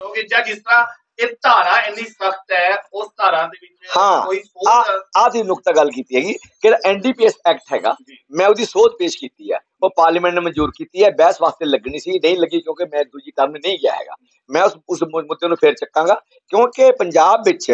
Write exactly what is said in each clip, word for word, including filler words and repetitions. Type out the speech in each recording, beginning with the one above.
ਕਿਉਂਕਿ ਜਾਂ ਜਿਸ ਤਰ੍ਹਾਂ ਇਹ ਧਾਰਾ ਇੰਨੀ ਸਖਤ ਹੈ, ਉਸ ਧਾਰਾ ਦੇ ਵਿੱਚ ਕੋਈ ਸੋਧ ਆਹ ਦੀ ਨੁਕਤਾ ਗੱਲ ਕੀਤੀ ਹੈਗੀ ਕਿ N D P S act ਹੈਗਾ, ਮੈਂ ਉਹਦੀ ਸੋਧ ਪੇਸ਼ ਕੀਤੀ ਹੈ, ਉਹ ਪਾਰਲੀਮੈਂਟ ਨੇ ਮਨਜ਼ੂਰ ਕੀਤੀ ਹੈ, ਬਹਿਸ ਵਾਸਤੇ ਲੱਗਣੀ ਸੀ, ਨਹੀਂ ਲੱਗੀ ਕਿਉਂਕਿ ਮੈਂ ਦੂਜੀ ਟਰਮ ਨਹੀਂ ਗਿਆ ਹੈਗਾ। ਮੈਂ ਉਸ ਉਸ ਮੁੱਦੇ ਨੂੰ ਫੇਰ ਚੱਕਾਂਗਾ ਕਿਉਂਕਿ ਪੰਜਾਬ ਵਿੱਚ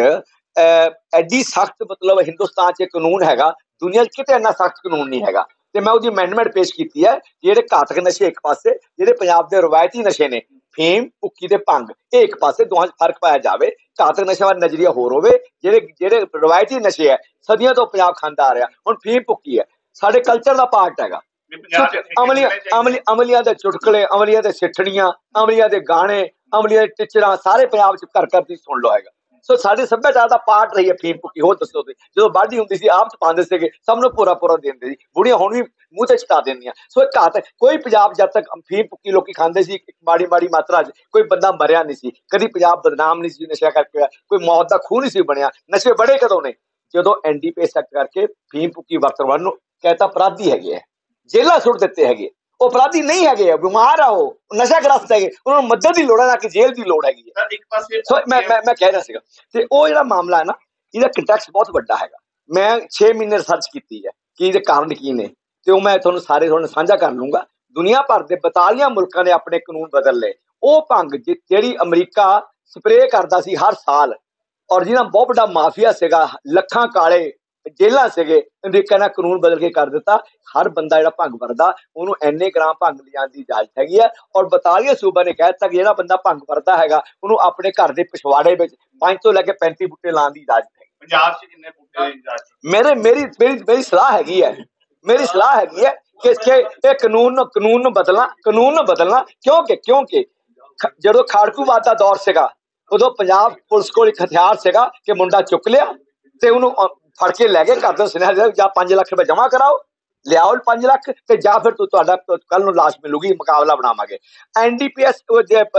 ਐਡੀ ਸਖਤ ਮਤਲਬ ਹਿੰਦੁਸਤਾਨ 'ਚ ਕਾਨੂੰਨ ਹੈਗਾ, ਦੁਨੀਆ 'ਚ ਕਿਤੇ ਇੰਨਾ ਸਖਤ ਕਾਨੂੰਨ ਨਹੀਂ ਹੈਗਾ। ਤੇ ਮੈਂ ਉਹਦੀ ਅਮੈਂਡਮੈਂਟ ਪੇਸ਼ ਕੀਤੀ ਹੈ, ਜਿਹੜੇ ਘਾਤਕ ਨਸ਼ੇ ਇੱਕ ਪਾਸੇ, ਜਿਹੜੇ ਪੰਜਾਬ ਦੇ ਰਵਾਇਤੀ ਨਸ਼ੇ ਨੇ ਫੀਮ, ਭੁੱਕੀ ਤੇ ਭੰਗ, ਇਹ ਇੱਕ ਪਾਸੇ, ਦੋਹਾਂ 'ਚ ਫਰਕ ਪਾਇਆ ਜਾਵੇ। ਘਾਤਕ ਨਸ਼ੇ ਵੱਲ ਨਜ਼ਰੀਆ ਹੋਰ ਹੋਵੇ। ਜਿਹੜੇ ਜਿਹੜੇ ਰਵਾਇਤੀ ਨਸ਼ੇ ਹੈ ਸਦੀਆਂ ਤੋਂ ਪੰਜਾਬ ਖਾਂਦਾ ਆ ਰਿਹਾ, ਹੁਣ ਫੀਮ ਭੁੱਕੀ ਹੈ ਸਾਡੇ ਕਲਚਰ ਦਾ ਪਾਰਟ ਹੈਗਾ। ਅਮਲੀਆਂ ਅਮਲੀ ਅਮਲੀਆਂ ਦੇ ਚੁਟਕਲੇ, ਅਮਲੀਆਂ ਦੇ ਸਿੱਠਣੀਆਂ, ਅਮਲੀਆਂ ਦੇ ਗਾਣੇ, ਅਮਲੀਆਂ ਦੇ ਟਿਚਰਾਂ ਸਾਰੇ ਪੰਜਾਬ 'ਚ ਘਰ ਘਰ ਦੀ ਸੁਣ ਲਓ ਹੈਗਾ। ਸੋ ਸਾਡੇ ਸੱਭਿਆਚਾਰ ਦਾ ਪਾਰਟ ਰਹੀ ਹੈ ਫੀਮ ਭੁੱਕੀ। ਹੋਰ ਦੱਸੋ ਤੁਸੀਂ, ਜਦੋਂ ਵਾਢੀ ਹੁੰਦੀ ਸੀ ਆਪ ਚ ਪਾਉਂਦੇ ਸੀਗੇ, ਸਭ ਨੂੰ ਪੂਰਾ ਪੂਰਾ ਦਿੰਦੇ ਸੀ, ਬੁੜੀਆਂ ਹੁਣ ਵੀ ਮੂੰਹ ਤੇ ਚਟਾ ਦਿੰਦੀਆਂ। ਸੋ ਇਹ ਘਾਤ ਕੋਈ ਪੰਜਾਬ ਜਦ ਤੱਕ ਫੀਮ ਭੁੱਕੀ ਲੋਕੀ ਖਾਂਦੇ ਸੀ ਮਾੜੀ ਮਾੜੀ ਮਾਤਰਾ 'ਚ, ਕੋਈ ਬੰਦਾ ਮਰਿਆ ਨਹੀਂ ਸੀ ਕਦੀ, ਪੰਜਾਬ ਬਦਨਾਮ ਨਹੀਂ ਸੀ ਨਸ਼ਾ ਕਰਕੇ, ਕੋਈ ਮੌਤ ਦਾ ਖੂਹ ਨਹੀਂ ਸੀ ਬਣਿਆ। ਨਸ਼ੇ ਬੜੇ ਕਦੋਂ ਨੇ, ਜਦੋਂ N D P S act ਕਰਕੇ ਫੀਮ ਭੁੱਕੀ ਵਰਤਣ ਵਾਲ ਨੂੰ ਕਹਿਤਾ ਅਪਰਾਧੀ ਹੈਗੇ ਆ, ਜੇਲ੍ਹਾਂ ਸੁੱਟ ਦਿੱਤੇ ਹੈਗੇ। ਉਹ ਅਪਰਾਧੀ ਨਹੀਂ ਹੈਗੇ ਆ, ਬਿਮਾਰ ਆ, ਉਹ ਨਸ਼ਾ ਗ੍ਰਸਤ ਹੈਗੇ, ਉਹਨਾਂ ਨੂੰ ਮਦਦ ਦੀ ਲੋੜ ਹੈ, ਨਾ ਕਿ ਜੇਲ੍ਹ ਦੀ ਲੋੜ ਹੈਗੀ ਹੈ। ਇੱਕ ਪਾਸੇ ਸੋ ਮੈਂ ਮੈਂ ਮੈਂ ਕਹਿ ਰਿਹਾ ਸੀਗਾ, ਤੇ ਉਹ ਜਿਹੜਾ ਮਾਮਲਾ ਹੈ ਨਾ, ਇਹਦਾ ਕੰਟੈਕਸਟ ਬਹੁਤ ਵੱਡਾ ਹੈਗਾ। ਮੈਂ ਛੇ ਮਹੀਨੇ ਰਿਸਰਚ ਕੀਤੀ ਹੈ ਕਿ ਇਹਦੇ ਕਾਰਨ ਕੀ ਨੇ, ਤੇ ਉਹ ਮੈਂ ਤੁਹਾਨੂੰ ਸਾਰੇ ਤੁਹਾਨੂੰ ਸਾਂਝਾ ਕਰ ਲੂੰਗਾ। ਦੁਨੀਆ ਭਰ ਦੇ ਬਤਾਲੀਆਂ ਮੁਲਕਾਂ ਨੇ ਆਪਣੇ ਕਾਨੂੰਨ ਬਦਲ ਲਏ। ਉਹ ਭੰਗ ਜਿਹੜੀ ਅਮਰੀਕਾ ਸਪਰੇਅ ਕਰਦਾ ਸੀ ਹਰ ਸਾਲ, ਔਰ ਜਿਹਦਾ ਬਹੁਤ ਵੱਡਾ ਮਾਫੀਆ ਸੀਗਾ, ਲੱਖਾਂ ਕਾਲੇ ਜੇਲ੍ਹਾਂ ਸੀਗੇ, ਅਮਰੀਕਾ ਨੇ ਕਾਨੂੰਨ ਬਦਲ ਕੇ ਕਰ ਦਿੱਤਾ। ਹਰ ਬੰਦਾ ਜਿਹੜਾ ਭੰਗ ਵਰਦਾ ਉਹਨੂੰ ਇੰਨੇ ਗ੍ਰਾਮ ਭੰਗ ਲਿਜਾਣ ਦੀ ਇਜਾਜ਼ਤ ਹੈਗੀ ਹੈ। ਔਰ ਬਤਾਲੀਆਂ ਸੂਬਾ ਨੇ ਕਹਿ ਦਿੱਤਾ ਕਿ ਜਿਹੜਾ ਬੰਦਾ ਭੰਗ ਵਰਦਾ ਹੈਗਾ ਉਹਨੂੰ ਆਪਣੇ ਘਰ ਦੇ ਪਿਛਵਾੜੇ ਵਿੱਚ ਪੰਜ ਤੋਂ ਲੈ ਕੇ ਪੈਂਤੀ ਬੂਟੇ ਲਾਉਣ ਦੀ ਇਜਾਜ਼ਤ ਹੈ। ਪੰਜਾਬ 'ਚ ਕਿੰਨੇ ਬੂਟੇ ਦੀ ਇਜਾਜ਼ਤ? ਮੇਰੇ ਮੇਰੀ ਮੇਰੀ ਮੇਰੀ ਸਲਾਹ ਹੈਗੀ ਹੈ ਮੇਰੀ ਸਲਾਹ ਹੈਗੀ ਹੈ ਕਿ ਇਹ ਕਾਨੂੰਨ ਨੂੰ ਕਾਨੂੰਨ ਨੂੰ ਬਦਲਣਾ ਕਾਨੂੰਨ ਨੂੰ ਬਦਲਣਾ ਕਿਉਂਕਿ ਕਿਉਂਕਿ ਜਦੋਂ ਖਾੜਕੂਵਾਦ ਦਾ ਦੌਰ ਸੀਗਾ, ਉਦੋਂ ਪੰਜਾਬ ਪੁਲਿਸ ਕੋਲ ਇੱਕ ਹਥਿਆਰ ਸੀਗਾ ਕਿ ਮੁੰਡਾ ਚੁੱਕ ਲਿਆ ਤੇ ਉਹਨੂੰ ਫੜ ਕੇ ਲੈ ਗਏ, ਘਰ ਤੋਂ ਸੁਨੇਹਾ ਜਾਂ ਪੰਜ ਲੱਖ ਰੁਪਏ ਜਮ੍ਹਾਂ ਕਰਾਓ, ਲਿਆਓ ਪੰਜ ਲੱਖ, ਤੇ ਜਾਂ ਫਿਰ ਤੂੰ ਤੁਹਾਡਾ ਕੱਲ ਨੂੰ ਲਾਸ਼ ਮਿਲੂਗੀ, ਮੁਕਾਬਲਾ ਬਣਾਵਾਂਗੇ। ਐਨ ਡੀ ਪੀ ਐਸ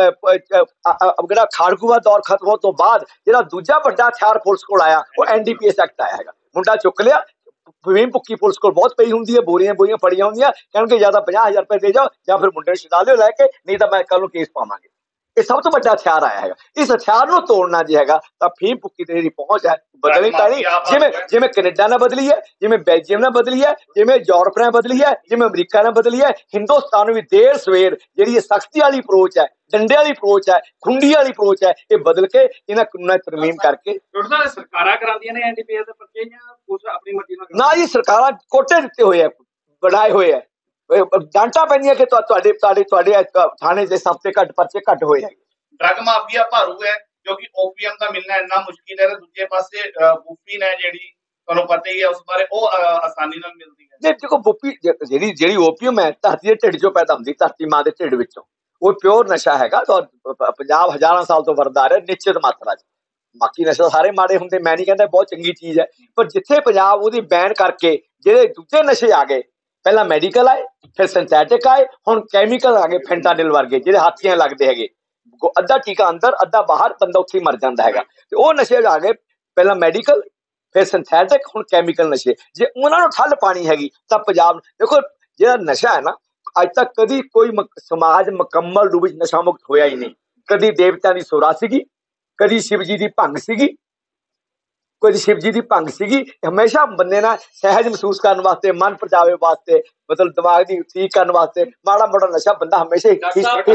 ਜਿਹੜਾ ਖਾੜਕੂਵਾਦ ਦੌਰ ਖਤਮ ਹੋਣ ਤੋਂ ਬਾਅਦ ਜਿਹੜਾ ਦੂਜਾ ਵੱਡਾ ਹਥਿਆਰ ਪੁਲਿਸ ਕੋਲ ਆਇਆ ਉਹ N D P S act ਆਇਆ ਹੈਗਾ। ਮੁੰਡਾ ਚੁੱਕ ਲਿਆ, ਫੀਮ ਭੁੱਕੀ ਪੁਲਿਸ ਕੋਲ ਬਹੁਤ ਪਈ ਹੁੰਦੀ ਹੈ, ਬੋਰੀਆਂ ਬੋਰੀਆਂ ਫੜੀਆਂ ਹੁੰਦੀਆਂ, ਕਹਿਣਗੇ ਜਾਂ ਤਾਂ ਪੰਜਾਹ ਹਜ਼ਾਰ ਰੁਪਏ ਦੇ ਜਾਓ ਜਾਂ ਫਿਰ ਮੁੰਡੇ ਨੂੰ ਛਡਾ ਲਿਓ ਲੈ ਕੇ, ਨਹੀਂ ਤਾਂ ਮੈਂ ਕੱਲ ਨੂੰ ਕੇਸ ਪਾਵਾਂਗੇ। ਇਹ ਸਭ ਤੋਂ ਵੱਡਾ ਹਥਿਆਰ ਆਇਆ ਹੈਗਾ। ਇਸ ਹਥਿਆਰ ਨੂੰ ਤੋੜਨਾ ਜੇ ਹੈਗਾ ਤਾਂ ਫੀਮ ਭੁੱਕੀ ਤੇ ਜਿਹੜੀ ਪਹੁੰਚ ਹੈ ਬਦਲਣੀ ਪੈਣੀ, ਜਿਵੇਂ ਜਿਵੇਂ ਕੈਨੇਡਾ ਨੇ ਬਦਲੀ ਹੈ, ਜਿਵੇਂ ਬੈਲਜੀਅਮ ਨੇ ਬਦਲੀ ਹੈ, ਜਿਵੇਂ ਯੂਰਪ ਨੇ ਬਦਲੀ ਹੈ, ਜਿਵੇਂ ਅਮਰੀਕਾ ਨੇ ਬਦਲੀ ਹੈ। ਹਿੰਦੁਸਤਾਨ ਨੂੰ ਵੀ ਦੇਰ ਸਵੇਰ ਜਿਹੜੀ ਇਹ ਸਖਤੀ ਵਾਲੀ ਅਪਰੋਚ ਹੈ, ਡੰਡੇ ਵਾਲੀ ਅਪਰੋਚ ਹੈ, ਖੁੰਡੀ ਵਾਲੀ ਅਪਰੋਚ ਹੈ, ਇਹ ਬਦਲ ਕੇ ਇਹਨਾਂ ਕਾਨੂੰਨਾਂ ਦੀ ਤਰਮੀਮ ਕਰਕੇ ਸਰਕਾਰਾਂ ਕਰਾਉਂਦੀਆਂ ਨੇ ਐਨ ਡੀ ਪੀ ਐਸ ਦੇ ਪਰਚੇ ਜਾਂ ਕੁਝ ਆਪਣੀ ਮਰਜ਼ੀ ਨਾਲ? ਨਾ ਜੀ, ਸਰਕਾਰਾਂ ਕੋਟੇ ਦਿੱਤੇ ਹੋਏ ਆ, ਬਣਾਏ ਹੋਏ ਆ, ਡਾਂਟਾਂ ਪੈਂਦੀਆਂ ਕਿ ਤੁਹਾਡੇ ਤੁਹਾਡੇ ਤੁਹਾਡੇ ਥਾਣੇ ਦੇ ਸਭ ਤੋਂ ਘੱਟ ਪਰਚੇ ਘੱਟ ਹੋਏ ਹੈਗੇ। ਡਰੱਗ ਮਾਫੀਆ ਭਾਰੂ ਹੈ ਕਿਉਂਕਿ ਓਪੀਐਮ ਦਾ ਮਿਲਣਾ ਇੰਨਾ ਮੁਸ਼ਕਿਲ ਹੈ, ਤੇ ਦੂਜੇ ਪਾਸੇ ਬੂਫੀਨ ਹੈ ਜਿਹੜੀ ਤੁਹਾਨੂੰ ਪਤਾ ਹੀ ਹੈ, ਉਸ ਬਾਰੇ ਉਹ ਆਸਾਨੀ ਨਾਲ ਮਿਲਦੀ ਹੈ। ਨਹੀਂ ਦੇਖੋ, ਬੂਫੀ ਜਿਹੜੀ ਜਿਹੜੀ ਓਪੀਅਮ ਹੈ ਧਰਤੀ ਦੇ ਢਿੱਡ ਚੋਂ ਪੈਦਾ ਹੁੰਦੀ, ਧਰਤੀ ਮਾਂ ਦੇ ਢਿੱਡ ਵਿੱਚੋਂ, ਉਹ ਪਿਓਰ ਨਸ਼ਾ ਹੈਗਾ, ਪੰਜਾਬ ਹਜ਼ਾਰਾਂ ਸਾਲ ਤੋਂ ਵਰਦਾ ਆ ਰਿਹਾ ਨਿਸ਼ਚਿਤ ਮਾਤਰਾ 'ਚ। ਬਾਕੀ ਨਸ਼ਾ ਸਾਰੇ ਮਾੜੇ ਹੁੰਦੇ, ਮੈਂ ਨਹੀਂ ਕਹਿੰਦਾ, ਬਹੁਤ ਚੰਗੀ ਚੀਜ਼ ਹੈ, ਪਰ ਜਿੱਥੇ ਪੰਜਾਬ ਉਹਦੀ ਬੈਨ ਕਰਕੇ ਜਿਹੜੇ ਦੂਜੇ ਨਸ਼ੇ ਆ ਗਏ, ਪਹਿਲਾਂ ਮੈਡੀਕਲ ਆਏ, ਫਿਰ ਸਿੰਥੈਟਿਕ ਆਏ, ਹੁਣ ਕੈਮੀਕਲ ਆ ਗਏ, ਫੈਂਟਾਨਿਲ ਵਰਗੇ ਜਿਹੜੇ ਹਾਥੀਆਂ ਲੱਗਦੇ ਹੈਗੇ, ਅੱਧਾ ਟੀਕਾ ਅੰਦਰ ਅੱਧਾ ਬਾਹਰ, ਬੰਦਾ ਉੱਥੇ ਹੀ ਮਰ ਜਾਂਦਾ ਹੈਗਾ। ਤੇ ਉਹ ਨਸ਼ੇ ਆ ਗਏ, ਪਹਿਲਾਂ ਮੈਡੀਕਲ, ਫਿਰ ਸਿੰਥੈਟਿਕ, ਹੁਣ ਕੈਮੀਕਲ ਨਸ਼ੇ। ਜੇ ਉਹਨਾਂ ਨੂੰ ਠੱਲ ਪਾਣੀ ਹੈਗੀ ਤਾਂ ਪੰਜਾਬ ਦੇਖੋ, ਜਿਹੜਾ ਨਸ਼ਾ ਹੈ ਨਾ, ਅੱਜ ਤੱਕ ਕਦੀ ਕੋਈ ਸਮਾਜ ਮੁਕੰਮਲ ਰੂਪ ਵਿੱਚ ਨਸ਼ਾ ਮੁਕਤ ਹੋਇਆ ਹੀ ਨਹੀਂ। ਕਦੀ ਦੇਵਤਿਆਂ ਦੀ ਸੁਰਾ ਸੀਗੀ, ਕਦੀ ਸ਼ਿਵ ਜੀ ਦੀ ਭੰਗ ਸੀਗੀ, ਕੋਈ ਸ਼ਿਵ ਜੀ ਦੀ ਭੰਗ ਸੀਗੀ। ਹਮੇਸ਼ਾ ਬੰਦੇ ਨਾਲ ਸਹਿਜ ਮਹਿਸੂਸ ਕਰਨ ਵਾਸਤੇ, ਮਨ ਪਰਚਾਵੇ ਵਾਸਤੇ, ਮਤਲਬ ਦਿਮਾਗ ਦੀ ਠੀਕ ਕਰਨ ਵਾਸਤੇ ਮਾੜਾ ਮੋਟਾ ਨਸ਼ਾ ਬੰਦਾ ਹਮੇਸ਼ਾ ਹੀ।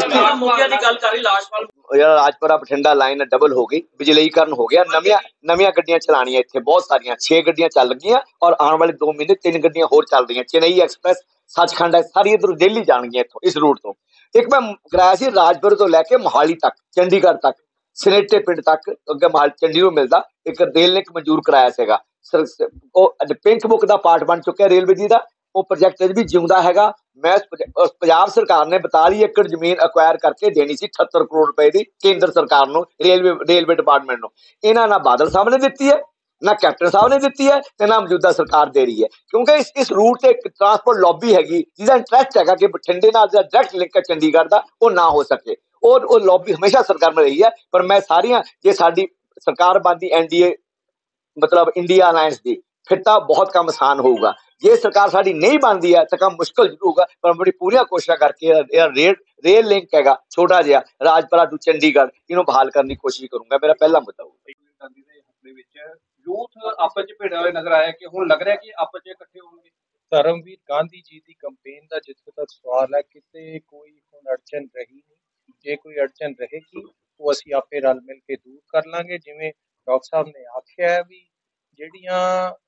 ਰਾਜਪੁਰਾ ਬਠਿੰਡਾ ਲਾਈਨ ਡਬਲ ਹੋ ਗਈ, ਬਿਜਲਈਕਰਨ ਹੋ ਗਿਆ, ਨਵੀਆਂ ਨਵੀਆਂ ਗੱਡੀਆਂ ਚਲਾਉਣੀਆਂ ਇੱਥੇ ਬਹੁਤ ਸਾਰੀਆਂ, ਛੇ ਗੱਡੀਆਂ ਚੱਲ ਗਈਆਂ, ਔਰ ਆਉਣ ਵਾਲੇ ਦੋ ਮਹੀਨੇ ਤਿੰਨ ਗੱਡੀਆਂ ਹੋਰ ਚੱਲ ਰਹੀਆਂ। ਚੇਨਈ ਐਕਸਪ੍ਰੈਸ, ਸੱਚਖੰਡ ਸਾਰੀ ਇੱਧਰੋਂ ਦਿੱਲੀ ਜਾਣਗੀਆਂ ਇੱਥੋਂ, ਇਸ ਰੂਟ ਤੋਂ। ਇੱਕ ਮੈਂ ਕਰਾਇਆ ਸੀ ਰਾਜਪੁਰੇ ਤੋਂ ਲੈ ਕੇ ਮੋਹਾਲੀ ਤੱਕ, ਚੰਡੀਗੜ੍ਹ ਤੱਕ, ਸਨੇਟੇ ਪਿੰਡ ਤੱਕ, ਅੱਗੇ ਮਹਾਲ ਚੰਡੀ ਨੂੰ ਮਿਲਦਾ, ਇੱਕ ਰੇਲ ਲਿੰਕ ਮਨਜ਼ੂਰ ਕਰਾਇਆ ਸੀਗਾ। ਉਹ ਪਿੰਕ ਬੁੱਕ ਦਾ ਪਾਰਟ ਬਣ ਚੁੱਕਿਆ ਰੇਲਵੇ ਜੀ ਦਾ, ਉਹ ਪ੍ਰੋਜੈਕਟ ਵੀ ਜਿਉਂਦਾ ਹੈਗਾ। ਮੈਂ ਪੰਜਾਬ ਸਰਕਾਰ ਨੇ ਬਤਾਲੀ ਏਕੜ ਜ਼ਮੀਨ ਅਕਵਾਇਰ ਕਰਕੇ ਦੇਣੀ ਸੀ ਅਠੱਤਰ ਕਰੋੜ ਰੁਪਏ ਦੀ ਕੇਂਦਰ ਸਰਕਾਰ ਨੂੰ, ਰੇਲਵੇ ਰੇਲਵੇ ਡਿਪਾਰਟਮੈਂਟ ਨੂੰ। ਇਹਨਾਂ ਨਾ ਬਾਦਲ ਸਾਹਿਬ ਨੇ ਦਿੱਤੀ ਹੈ, ਨਾ ਕੈਪਟਨ ਸਾਹਿਬ ਨੇ ਦਿੱਤੀ ਹੈ, ਤੇ ਨਾ ਮੌਜੂਦਾ ਸਰਕਾਰ ਦੇ ਰਹੀ ਹੈ, ਕਿਉਂਕਿ ਇਸ ਇਸ ਰੂਟ ਤੇ ਇੱਕ ਟਰਾਂਸਪੋਰਟ ਲੌਬੀ ਹੈਗੀ ਜਿਹਦਾ ਇੰਟਰਸਟ ਹੈਗਾ ਕਿ ਬਠਿੰਡੇ ਨਾਲ ਜਿਹੜਾ ਡਾਇਰੈਕਟ ਲਿੰਕ ਹੈ ਚੰਡੀਗੜ੍ਹ ਦਾ, ਉਹ ਨਾ ਹੋ ਸਕੇ। ਉਹ ਉਹ ਲੌਬੀ ਹਮੇਸ਼ਾ ਸਰਕਾਰ में ਰਹੀ ਹੈ। ਪਰ ਮੈਂ ਸਾਰੀਆਂ, ਜੇ ਸਾਡੀ ਸਰਕਾਰ ਬਣਦੀ ਐਨ ਡੀ ਏ ਮਤਲਬ ਇੰਡੀਆ ਅਲਾਇੰਸ ਦੀ, ਫਿਰ ਤਾਂ ਬਹੁਤ ਕੰਮ ਆਸਾਨ ਹੋਊਗਾ। ਜੇ ਸਰਕਾਰ ਸਾਡੀ ਨਹੀਂ ਬਣਦੀ ਹੈ ਤਾਂ ਕੰਮ ਮੁਸ਼ਕਲ ਜ਼ਰੂਰ ਹੋਊਗਾ, ਪਰ ਬੜੀ ਪੂਰੀਆਂ ਕੋਸ਼ਿਸ਼ਾਂ ਕਰਕੇ ਇਹ ਰੇਲ ਰੇਲ ਲਿੰਕ ਹੈਗਾ ਛੋਟਾ ਜਿਹਾ ਰਾਜਪੁਰਾ ਟੂ ਚੰਡੀਗੜ੍ਹ, ਇਹਨੂੰ ਬਹਾਲ ਕਰਨ ਦੀ ਕੋਸ਼ਿਸ਼ ਕਰੂੰਗਾ। ਮੇਰਾ ਪਹਿਲਾ ਮੁੱਦਾ ਹੋਊਗਾ। ਗਾਂਧੀ ਦੇ ਹਮਲੇ ਵਿੱਚ ਯੂਥ ਆਪਸ ਚ ਭਿੜਿਆ ਹੋਇਆ ਨਜ਼ਰ ਆਇਆ ਕਿ ਹੁਣ ਲੱਗ ਰਿਹਾ ਕਿ ਆਪਸ ਚ ਇਕੱਠੇ ਹੋਣਗੇ। ਧਰਮਵੀਰ ਗਾਂਧੀ ਜੀ ਦੀ ਕੰਪੇਨ ਦਾ ਜਿੱਥੋਂ ਤੱਕ ਸਵਾਲ ਹੈ, ਕਿਤੇ ਕੋਈ ਹੁਣ ਅੜਚਨ ਰਹੀ ਨਹੀਂ। ਜੇ ਕੋਈ ਅੜਚਨ ਰਹੇਗੀ ਉਹ ਅਸੀਂ ਆਪੇ ਰਲ ਮਿਲ ਕੇ ਦੂਰ ਕਰ ਲਾਂਗੇ। ਜਿਵੇਂ ਡਾਕਟਰ ਸਾਹਿਬ ਨੇ ਆਖਿਆ ਹੈ ਵੀ ਜਿਹੜੀਆਂ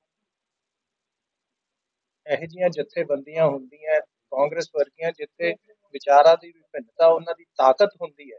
ਇਹੋ ਜਿਹੀਆਂ ਜਥੇਬੰਦੀਆਂ ਹੁੰਦੀਆਂ ਕਾਂਗਰਸ ਵਰਗੀਆਂ, ਜਿੱਥੇ ਵਿਚਾਰਾਂ ਦੀ ਵਿਭਿੰਨਤਾ ਉਹਨਾਂ ਦੀ ਤਾਕਤ ਹੁੰਦੀ ਹੈ,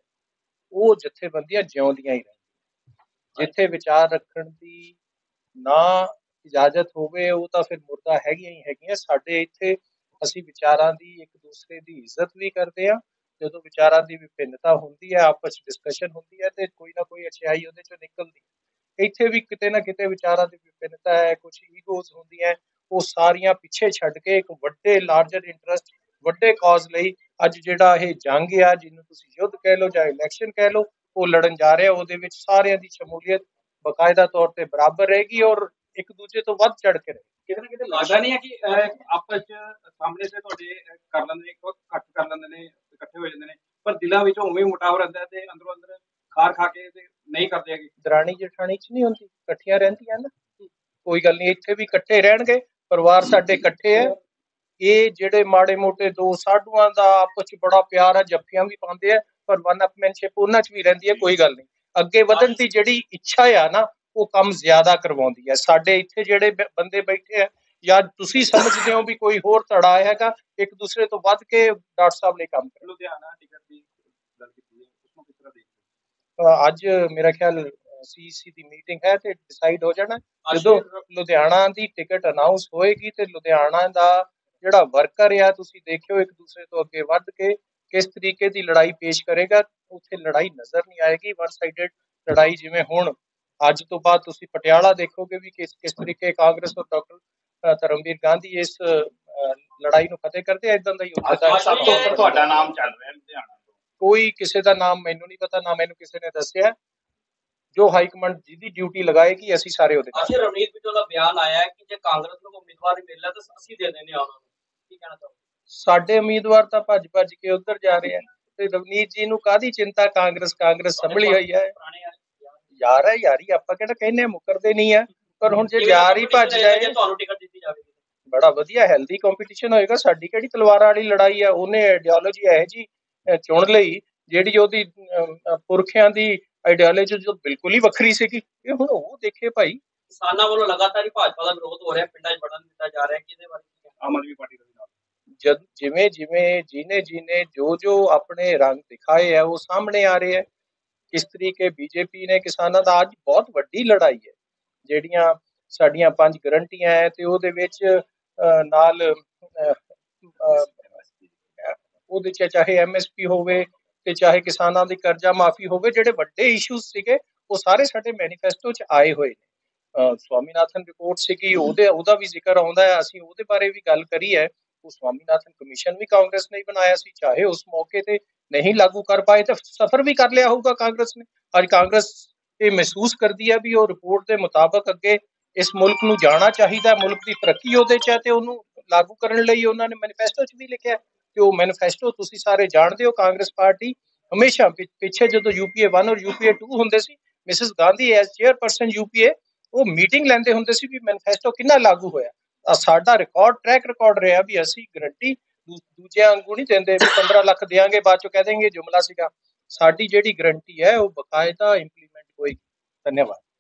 ਉਹ ਜਥੇਬੰਦੀਆਂ ਜਿਉਂਦੀਆਂ ਹੀ ਰਹਿੰਦੀਆਂ। ਜਿੱਥੇ ਵਿਚਾਰ ਰੱਖਣ ਦੀ ਨਾ ਇਜਾਜ਼ਤ ਹੋਵੇ ਉਹ ਤਾਂ ਫਿਰ ਮੁਰਦਾ ਹੈਗੀਆਂ ਹੀ ਹੈਗੀਆਂ। ਸਾਡੇ ਇੱਥੇ ਅਸੀਂ ਵਿਚਾਰਾਂ ਦੀ ਇੱਕ ਦੂਸਰੇ ਦੀ ਇੱਜ਼ਤ ਵੀ ਕਰਦੇ ਹਾਂ। ਜਦੋਂ ਵਿਚਾਰਾਂ ਦੀ ਵਿਭਿੰਨਤਾ ਹੁੰਦੀ ਹੈ, ਆਪਸ ਵਿੱਚ ਡਿਸਕਸ਼ਨ ਹੁੰਦੀ ਹੈ, ਤੇ ਕੋਈ ਨਾ ਕੋਈ ਅਛਾਈ ਉਹਦੇ ਚੋਂ ਨਿਕਲਦੀ ਹੈ। ਇੱਥੇ ਵੀ ਕਿਤੇ ਨਾ ਕਿਤੇ ਵਿਚਾਰਾਂ ਦੀ ਵਿਭਿੰਨਤਾ ਹੈ, ਕੁਝ ਈਗੋਜ਼ ਹੁੰਦੀਆਂ, ਉਹ ਸਾਰੀਆਂ ਪਿੱਛੇ ਛੱਡ ਕੇ ਇੱਕ ਵੱਡੇ ਲਾਰਜਰ ਇੰਟਰਸਟ, ਵੱਡੇ ਕਾਜ਼ ਲਈ ਅੱਜ ਜਿਹੜਾ ਇਹ ਜੰਗ ਆ, ਜਿਹਨੂੰ ਤੁਸੀਂ ਯੁੱਧ ਕਹਿ ਲਓ ਜਾਂ ਇਲੈਕਸ਼ਨ ਕਹਿ ਲਓ, ਉਹ ਲੜਨ ਜਾ ਰਿਹਾ। ਉਹਦੇ ਵਿੱਚ ਸਾਰਿਆਂ ਦੀ ਸ਼ਮੂਲੀਅਤ ਬਾਕਾਇਦਾ ਤੌਰ ਤੇ ਬਰਾਬਰ ਰਹੇਗੀ ਔਰ ਇੱਕ ਦੂਜੇ ਤੋਂ ਵੱਧ ਚੜ ਕੇ ਰਹੇ। ਕਿਤੇ ਨਾ ਕਿਤੇ ਲੱਗਦਾ ਨਹੀਂ ਹੈ ਕਿ ਆਪਸ ਚ ਸਾਹਮਣੇ ਤੇ ਤੁਹਾਡੇ ਕਰ ਲੈਂਦੇ ਨੇ, ਘੱਟ ਕਰ ਲੈਂਦੇ ਨੇ, ਇਕੱਠੇ ਹੋ ਜਾਂਦੇ ਨੇ, ਪਰ ਦਿਲਾਂ ਵਿੱਚ ਉਵੇਂ ਮੁਟਾਵ ਰਹਿੰਦਾ ਤੇ ਅੰਦਰੋਂ ਅੰਦਰ ਖਾਰ ਖਾ ਕੇ ਤੇ ਨਹੀਂ ਕਰਦੇ ਹੈਗੇ। ਦਰਾਣੀ ਜਠਾਣੀ ਚ ਨਹੀਂ ਹੁੰਦੀ, ਇਕੱਠੀਆਂ ਰਹਿੰਦੀਆਂ ਨਾ, ਕੋਈ ਗੱਲ ਨਹੀਂ, ਇੱਥੇ ਵੀ ਇਕੱਠੇ ਰਹਿਣਗੇ। ਪਰਿਵਾਰ ਸਾਡੇ ਇਕੱਠੇ ਹੈ। ਇਹ ਜਿਹੜੇ ਮਾੜੇ ਮੋਟੇ ਦੋ ਸਾਧੂਆਂ ਦਾ ਆਪਸ ਚ ਬੜਾ ਪਿਆਰ ਹੈ, ਜੱਫੀਆਂ ਵੀ ਪਾਉਂਦੇ ਆ, ਪਰ ਵਨ ਅਪਮੈਨਸ਼ਿਪ ਉਹਨਾਂ ਚ ਵੀ ਰਹਿੰਦੀ ਹੈ। ਕੋਈ ਗੱਲ ਨਹੀਂ, ਅੱਗੇ ਵਧਣ ਦੀ ਜਿਹੜੀ ਇੱਛਾ ਆ ਨਾ, ਉਹ ਕੰਮ ਜ਼ਿਆਦਾ ਕਰਵਾਉਂਦੀ ਹੈ। ਸਾਡੇ ਇੱਥੇ ਜਿਹੜੇ ਬੰਦੇ ਬੈਠੇ ਆ, ਜਾਂ ਤੁਸੀਂ ਸਮਝਦੇ ਹੋ ਵੀ ਕੋਈ ਹੋਰ ਧੜਾ ਹੈਗਾ, ਇੱਕ ਦੂਸਰੇ ਤੋਂ ਵੱਧ ਕੇ ਡਾਕਟਰ ਸਾਹਿਬ ਲਈ ਕੰਮ ਕਰ। ਲੁਧਿਆਣਾ ਟਿਕਟ ਦੀ ਗੱਲ ਕੀਤੀ ਹੈ, ਉਸਨੂੰ ਕਿਸ ਤਰ੍ਹਾਂ ਦੇਖਦੇ? ਅੱਜ ਮੇਰਾ ਖਿਆਲ ਸੀਸੀ ਦੀ ਮੀਟਿੰਗ ਹੈ ਤੇ ਡਿਸਾਈਡ ਹੋ ਜਾਣਾ। ਜਦੋਂ ਲੁਧਿਆਣਾ ਦੀ ਟਿਕਟ ਅਨਾਉਂਸ ਹੋਏਗੀ ਤੇ ਲੁਧਿਆਣਾ ਦਾ ਜਿਹੜਾ ਵਰਕਰ ਆ, ਤੁਸੀਂ ਦੇਖਿਓ ਇੱਕ ਦੂਸਰੇ ਤੋਂ ਅੱਗੇ ਵੱਧ ਕੇ ਕਿਸ ਤਰੀਕੇ ਦੀ ਲੜਾਈ ਪੇਸ਼ ਕਰੇਗਾ। ਉੱਥੇ ਲੜਾਈ ਨਜ਼ਰ ਨਹੀਂ ਆਏਗੀ ਵਨ ਸਾਈਡਡ ਲੜਾਈ। ਜਿਵੇਂ ਹੁਣ ਅੱਜ ਤੋਂ ਬਾਅਦ ਤੁਸੀਂ ਪਟਿਆਲਾ ਦੇਖੋਗੇ ਵੀ ਕਿਸ ਕਿਸ ਤਰੀਕੇ ਕਾਂਗਰਸ ਔਰ ਡਾਕਟਰ ਧਰਮਵੀਰ ਗਾਂਧੀ ਇਸ ਲੜਾਈ ਨੂੰ ਫਤਿਹ ਕਰਦੇ ਆ। ਇਦਾਂ ਦਾ ਹੀ ਤੁਹਾਡਾ ਨਾਮ ਚੱਲ ਰਿਹਾ ਲੁਧਿਆਣਾ ਤੋਂ? ਕੋਈ ਕਿਸੇ ਦਾ ਨਾਮ ਮੈਨੂੰ ਨਹੀਂ ਪਤਾ, ਨਾ ਮੈਨੂੰ ਕਿਸੇ ਨੇ ਦੱਸਿਆ। ਜੋ ਹਾਈ ਕਮਾਂਡ ਜਿਹਦੀ ਡਿਊਟੀ ਲਗਾਏਗੀ ਅਸੀਂ ਸਾਰੇ ਉਹਦੇ ਨਾਲ। ਰਵਨੀਤ ਬਿੱਟੂ ਦਾ ਬਿਆਨ ਆਇਆ ਹੈ ਕਿ ਜੇ ਕਾਂਗਰਸ ਨੂੰ ਉਮੀਦਵਾਰ ਨਹੀਂ ਮਿਲਦਾ ਤਾਂ ਅਸੀਂ ਦੇ ਦੇਣੇ ਆ ਉਹਨਾਂ ਨੂੰ, ਕੀ ਕਹਿਣਾ ਚਾਹੋਗੇ? ਸਾਡੇ ਉਮੀਦਵਾਰ ਤਾਂ ਭੱਜ ਭੱਜ ਕੇ ਉੱਧਰ ਜਾ ਰਹੇ ਆ, ਤੇ ਰਵਨੀਤ ਜੀ ਨੂੰ ਕਾਹਦੀ ਚਿੰਤਾ? ਕਾਂਗਰਸ ਕਾਂਗਰਸ ਸੰਭਲੀ ਹੋਈ ਹੈ। ਯਾਰ ਹੈ ਯਾਰੀ, ਆਪਾਂ ਕਿਹੜਾ ਕਹਿੰਦੇ ਮੁਕਰਦੇ ਨਹੀਂ ਆ, ਪਰ ਹੁਣ ਜੇ ਯਾਰ ਹੀ ਭੱਜ ਜਾਏ, ਤੁਹਾਨੂੰ ਟਿਕਟ ਦਿੱਤੀ ਜਾਵੇਗੀ, ਬੜਾ ਵਧੀਆ ਹੈਲਦੀ ਕੰਪੀਟੀਸ਼ਨ ਹੋਏਗਾ। ਸਾਡੀ ਕਿਹੜੀ ਤਲਵਾਰਾਂ ਵਾਲੀ ਲੜਾਈ ਆ? ਉਹਨੇ ਆਈਡੀਓਲੋਜੀ ਇਹੋ ਜੀ ਚੁਣ ਲਈ ਜਿਹੜੀ ਉਹਦੀ ਪੁਰਖਿਆਂ ਦੀ ਆਈਡੀਓਲੋਜੀ ਜੋ ਬਿਲਕੁਲ ਹੀ ਵੱਖਰੀ ਸੀਗੀ। ਇਹ ਹੁਣ ਉਹ ਦੇਖੇ ਭਾਈ। ਕਿਸਾਨਾਂ ਵੱਲੋਂ ਲਗਾਤਾਰ ਹੀ ਭਾਜਪਾ ਦਾ ਵਿਰੋਧ ਹੋ ਰਿਹਾ, ਪਿੰਡਾਂ 'ਚ ਵੜਨ ਦਿੱਤਾ ਜਾ ਰਿਹਾ, ਕਿਹਦੇ ਬਾਰੇ? ਆਮ ਆਦਮੀ ਪਾਰਟੀ ਦਾ ਜਦ ਜਿਵੇਂ ਜਿਵੇਂ ਜਿਹਨੇ ਜਿਹਨੇ ਜੋ ਜੋ ਆਪਣੇ ਰੰਗ ਦਿਖਾਏ ਆ ਉਹ ਸਾਹਮਣੇ ਆ ਰਹੇ ਹੈ। ਕਿਸ ਤਰੀਕੇ ਬੀਜੇਪੀ ਨੇ ਕਿਸਾਨਾਂ ਦਾ ਅੱਜ ਬਹੁਤ ਵੱਡੀ ਲੜਾਈ ਹੈ। ਜਿਹੜੀਆਂ ਸਾਡੀਆਂ ਪੰਜ ਗਰੰਟੀਆਂ ਹੈ ਤੇ ਉਹਦੇ ਵਿੱਚ ਨਾਲ ਉਹਦੇ 'ਚ ਚਾਹੇ ਐਮ ਐਸ ਪੀ ਹੋਵੇ ਤੇ ਚਾਹੇ ਕਿਸਾਨਾਂ ਦੀ ਕਰਜ਼ਾ ਮਾਫੀ ਹੋਵੇ, ਜਿਹੜੇ ਵੱਡੇ ਇਸ਼ੂਜ਼ ਸੀਗੇ ਉਹ ਸਾਰੇ ਸਾਡੇ ਮੈਨੀਫੈਸਟੋ 'ਚ ਆਏ ਹੋਏ ਨੇ। ਸਵਾਮੀਨਾਥਨ ਰਿਪੋਰਟ ਸੀਗੀ, ਉਹਦੇ ਉਹਦਾ ਵੀ ਜ਼ਿਕਰ ਆਉਂਦਾ ਹੈ। ਅਸੀਂ ਉਹਦੇ ਬਾਰੇ ਵੀ ਗੱਲ ਕਰੀ ਹੈ। ਉਹ ਸਵਾਮੀਨਾਥਨ ਕਮਿਸ਼ਨ ਵੀ ਕਾਂਗਰਸ ਨੇ ਬਣਾਇਆ ਸੀ, ਚਾਹੇ ਉਸ ਮੌਕੇ ਤੇ ਨਹੀਂ ਲਾਗੂ ਕਰ ਪਾਏ ਤਾਂ ਸਫਰ ਵੀ ਕਰ ਲਿਆ ਹੋਊਗਾ ਕਾਂਗਰਸ ਨੇ। ਅੱਜ ਕਾਂਗਰਸ ਇਹ ਮਹਿਸੂਸ ਕਰਦੀ ਹੈ ਵੀ ਉਹ ਰਿਪੋਰਟ ਦੇ ਮੁਤਾਬਕ ਅੱਗੇ ਇਸ ਮੁਲਕ ਨੂੰ ਜਾਣਾ ਚਾਹੀਦਾ, ਮੁਲਕ ਦੀ ਤਰੱਕੀ ਉਹਦੇ 'ਚ ਹੈ, ਤੇ ਉਹਨੂੰ ਲਾਗੂ ਕਰਨ ਲਈ ਉਹਨਾਂ ਨੇ ਮੈਨੀਫੈਸਟੋ 'ਚ ਵੀ ਲਿਖਿਆ। ਤੇ ਉਹ ਮੈਨੀਫੈਸਟੋ ਤੁਸੀਂ ਸਾਰੇ ਜਾਣਦੇ ਹੋ। ਕਾਂਗਰਸ ਪਾਰਟੀ ਹਮੇਸ਼ਾ ਪਿੱਛੇ ਜਦੋਂ ਯੂਪੀਏ ਵਨ ਔਰ ਯੂਪੀਏ ਟੂ ਹੁੰਦੇ ਸੀ, Mrs Gandhi as chairperson UPA ਉਹ ਮੀਟਿੰਗ ਲੈਂਦੇ ਹੁੰਦੇ ਸੀ ਵੀ ਮੈਨੀਫੈਸਟੋ ਕਿੰਨਾ ਲਾਗੂ ਹੋਇਆ। ਸਾਡਾ ਰਿਕਾਰਡ ਟਰੈਕ ਰਿਕਾਰਡ ਰਿਹਾ ਵੀ ਅਸੀਂ ਗਰੰਟੀ ਦੂਜਿਆਂ ਵਾਂਗੂ ਨਹੀਂ ਦਿੰਦੇ ਵੀ ਪੰਦਰਾਂ ਲੱਖ ਦਿਆਂਗੇ ਬਾਅਦ ਚੋਂ ਕਹਿ ਦੇਂਗੇ ਜੁਮਲਾ ਸੀਗਾ। ਸਾਡੀ ਜਿਹੜੀ ਗਰੰਟੀ ਹੈ ਉਹ ਬਕਾਇਦਾ ਇੰਪਲੀਮੈਂਟ ਹੋਏਗੀ। ਧੰਨਵਾਦ।